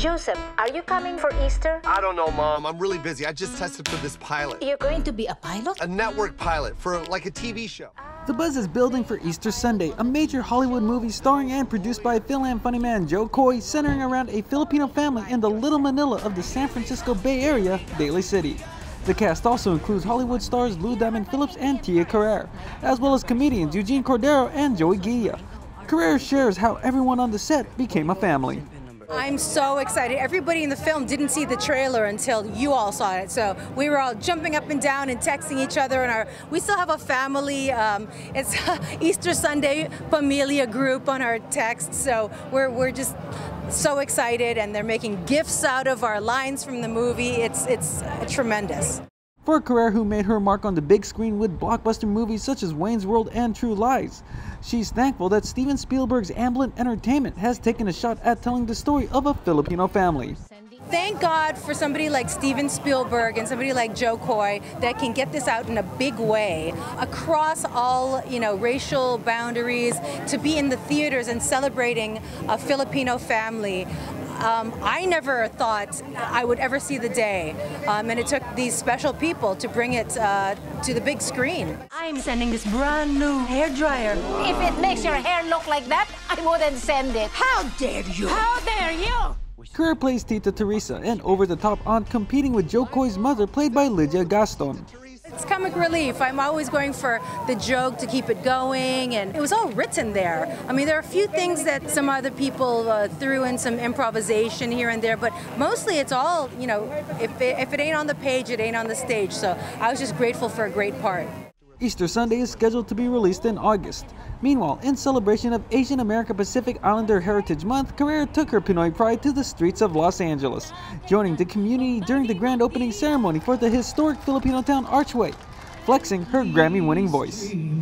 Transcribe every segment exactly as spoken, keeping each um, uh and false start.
Joseph, are you coming for Easter? I don't know, Mom. I'm really busy. I just tested for this pilot. You're going to be a pilot? A network pilot for like a T V show. The buzz is building for Easter Sunday, a major Hollywood movie starring and produced by Fil-Am funny man Joe Coy, centering around a Filipino family in the Little Manila of the San Francisco Bay Area, Daly City. The cast also includes Hollywood stars Lou Diamond Phillips and Tia Carrere, as well as comedians Eugene Cordero and Joey Guilla. Carrere shares how everyone on the set became a family. I'm so excited. Everybody in the film didn't see the trailer until you all saw it. So we were all jumping up and down and texting each other. And our we still have a family. Um, it's Easter Sunday Familia group on our text. So we're we're just so excited, and they're making gifts out of our lines from the movie. It's it's tremendous. For Carrere, who made her mark on the big screen with blockbuster movies such as Wayne's World and True Lies, she's thankful that Steven Spielberg's Amblin Entertainment has taken a shot at telling the story of a Filipino family. Thank God for somebody like Steven Spielberg and somebody like Joe Coy that can get this out in a big way across all, you know, racial boundaries, to be in the theaters and celebrating a Filipino family. Um, I never thought I would ever see the day, um, and it took these special people to bring it uh, to the big screen. I'm sending this brand new hairdryer. If it makes your hair look like that, I wouldn't send it. How dare you? How dare you? Carrere plays Tita Teresa, an over-the-top aunt competing with Joe Coy's mother, played by Lydia Gaston. It's comic relief. I'm always going for the joke to keep it going, and it was all written there. I mean, there are a few things that some other people uh, threw in, some improvisation here and there, but mostly it's all, you know, if it, if it ain't on the page, it ain't on the stage. So I was just grateful for a great part. Easter Sunday is scheduled to be released in August. Meanwhile, in celebration of Asian American Pacific Islander Heritage Month, Carrere took her Pinoy pride to the streets of Los Angeles, joining the community during the grand opening ceremony for the historic Filipino town Archway, flexing her Grammy-winning voice. And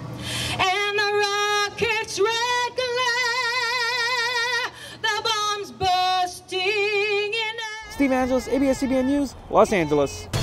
the rocket's red glare, the bombs bursting in. Steve Angeles, A B S C B N News, Los Angeles.